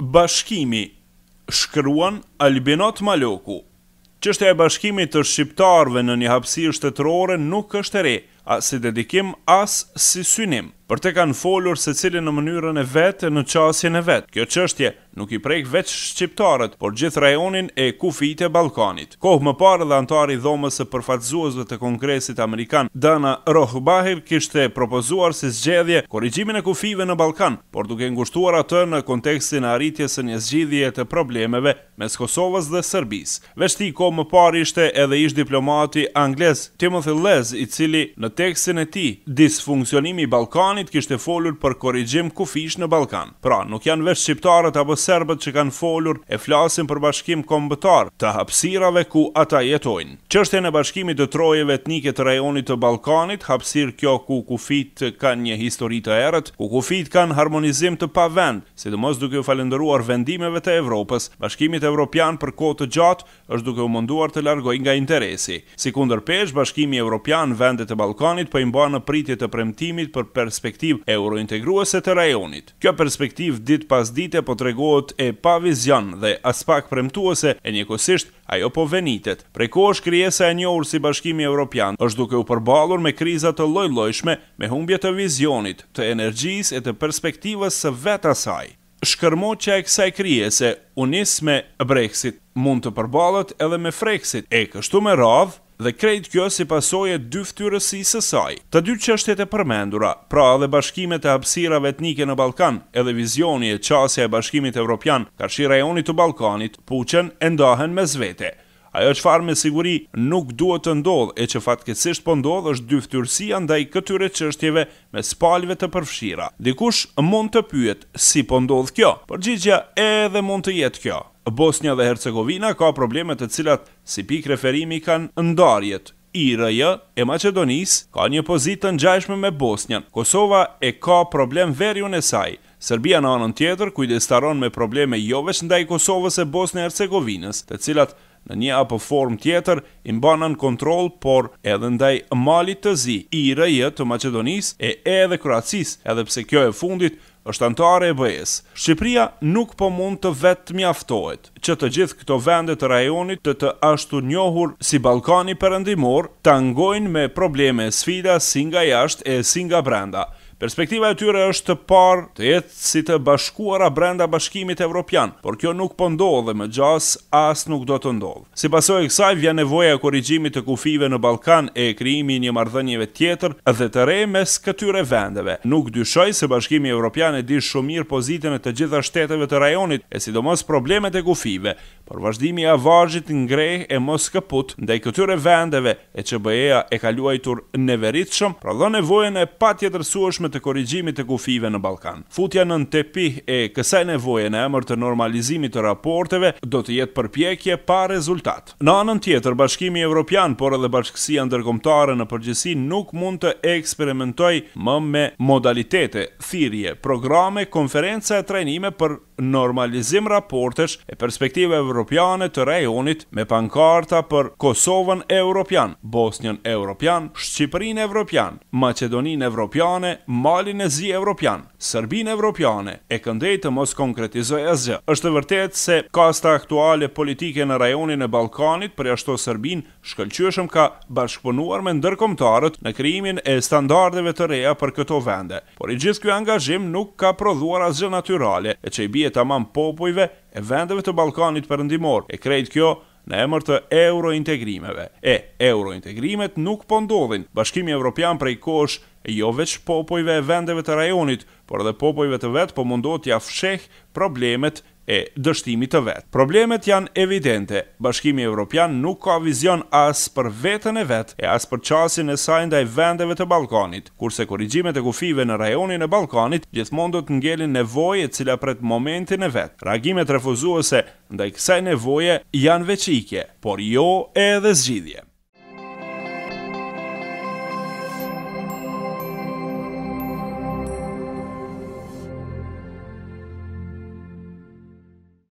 Bashkimi, shkruan Albinot Maloku. Çështja e bashkimit të shqiptarëve në një hapësirë shtetërore nuk është e re, as si dedikim, as si synim. Për te kanë folur secili në mënyrën e vetë në qasjen e vetë. Kjo çështje nuk i prek veç shqiptarët, por gjithë rajonin e kufijtë e Ballkanit. Kohë më parë dhe antari i dhomës së përfaqësuesve të Kongresit Amerikan, Dana Rohrabacher, kishte propozuar si zgjedhje korrigjimin e kufive në Ballkan, por duke ngushtuar atë në kontekstin e arritjes së një zgjidhjeje të problemeve mes Kosovës dhe Serbisë. Veçti kohë më parë ishte edhe ish diplomati anglez Timothy Lees, i cili në tekstin e tij Disfunksionimi i Ballkanit kishte folur për korrigjim kufish në Ballkan. Pra, nuk janë veç shqiptarët apo serbët që kanë folur e flasin për bashkim kombëtar të hapësirave ku ata jetojnë. Çështja e bashkimit të trojeve etnike të rajonit të Ballkanit, hapësirë kjo ku kufit kanë një histori të errët, ku kufit kanë harmonizim të pavend, sidomos duke u falendëruar vendimeve të Evropës. Bashkimit evropian për kohë të gjatë është duke u munduar të largojë nga interesi. Si kundërpesh, Bashkimi Evropian vendet e Ballkanit po i mban në pritje të premtimit për perspektivë eurointegruese të rajonit. Kjo perspektivë ditë pas dite po tregohet e pa vizion dhe as pak premtuese, e njëkohësisht ajo po venitet. Prej kohësh krijesa e njohur si Bashkimi Evropian është duke u përballur me kriza të lloj-llojshme, me humbje të vizionit, të energjisë e të perspektivës së vetë asaj. Shkërmoqja e kësaj krijese u nis me Brexit, mund të përballet edhe me Frexit, e kështu me radhë, dhe krejt kjo si pasojë dy fytyrësisë së saj. Të dy çështjet e përmendura, pra edhe bashkimet e hapësirave etnike në Ballkan, edhe vizioni e qasja e Bashkimit Evropian, karshi rajonit të Ballkanit, puqen e ndahen mes vete. Ajo çfarë me siguri nuk duhet të ndodhë e që fatkeqësisht po ndodh është dyftyrësia ndaj këtyre çështjeve mes palëve të përfshira. Dikush mund të pyet si po ndodh kjo? Përgjigjja edhe mund të jetë kjo. Bosnia dhe Hercegovina ka probleme të cilat si pikë referimi kanë ndarjet. IRJ e Maqedonisë ka një pozitë të ngjashme me Bosnjën. Kosova e ka problem veriun e saj. Serbia në anën tjetër kujdestaron me probleme jo vetëm ndaj Kosovës e Bosnjë Hercegovinës, të cilat në një apo formë tjetër i mbanën kontroll, por edhe ndaj Malit të Zi, IRJ të Maqedonisë e edhe Kroacisë, edhe pse kjo e fundit është antare e BE-s. Shqipëria nuk po mund të vetë mjaftohet që të gjithë këto vende të rajonit të ashtu njohur si Ballkani Perëndimor tangojnë me probleme e sfida si nga jashtë e si nga brenda. Perspektiva e tyre është të parë të jetë si të bashkuara brenda Bashkimit Evropian, por kjo nuk po ndodh dhe më gjas as nuk do të ndodh. Si pasojë e kësaj vjen nevoja e korrigjimit të kufive në Ballkan e krijimi një marrëdhënieve tjetër dhe të re mes këtyre vendeve. Nuk dyshoj se Bashkimi Evropian e di shumë mirë pozitën e të gjitha shteteve të rajonit e sidomos problemet e kufive, por vazhdimi i avazhit ngreh e mos kaput ndaj këtyre vendeve e që BE-ja e ka luajtur neveritshëm, prodhon nevojën e patjetërsueshme të korrigjimit të kufive në Ballkan. Futja nën tepih e kësaj nevoje në emër të normalizimit të raporteve do të jetë përpjekje pa rezultat. Në anën tjetër, Bashkimi Evropian, por edhe Bashkësia Ndërkombëtare në përgjithësi nuk mund të eksperimentojë më me modalitete, thirrje, programe, konferenca e trajnime për normalizim raportesh e perspektive evropiane të rajonit me pankarta për Kosovën Evropian, Bosnjën Evropian, Shqipërinë Evropian, Maqedoninë Evropiane, Malin e Zi Evropian, Serbinë Evropiane, e këndej të mos konkretizoj asgjë. Është vërtet se kasta aktuale politike në rajonin e Ballkanit, përjashto Serbinë, shkëlqyeshëm ka bashkëpunuar me ndërkombëtarët në krijimin e standardeve të reja për këto vende. Por i gjithë ky angazhim nuk ka prodhuar asgjë natyrale, e që i bie tamam popujve e vendeve të Ballkanit Perëndimor, e krejt kjo në emër të eurointegrimeve. Eurointegrimet nuk po ndodhin. Bashkimi Evropian prej kohësh jo veç popujve e vendeve të rajonit, por edhe popujve të vet po mundohet t'ia fsheh problemet e dështimit të vet. Problemet janë evidente. Bashkimi Evropian nuk ka vizion as për veten e vet e as për qasjen e saj ndaj vendeve të Ballkanit, kurse korrigjimet e kufive në rajonin e Ballkanit gjithmonë do të ngelin nevojë e cila pret momentin e vet. Reagimet refuzuese ndaj kësaj nevoje janë veçike, por jo edhe zgjidhje.